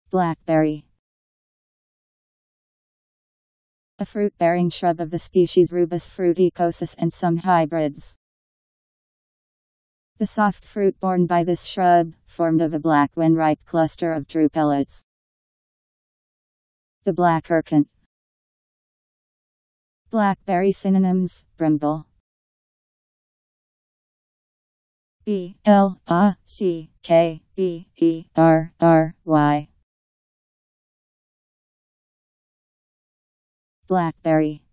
Blackberry. A fruit-bearing shrub of the species Rubus fruticosus and some hybrids. The soft fruit borne by this shrub, formed of a black when ripe cluster of drupellets. The black urchin. Blackberry synonyms: brimble. Blackberry.